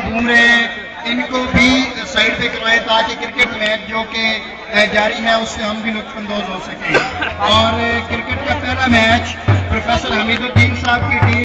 घूम रहे हैं इनको भी साइड पे करवाएं ताकि क्रिकेट मैच जो कि जारी है उससे हम भी लुत्फानंदोज हो सकें। और क्रिकेट का पहला मैच प्रोफेसर हमीदुद्दीन साहब की टीम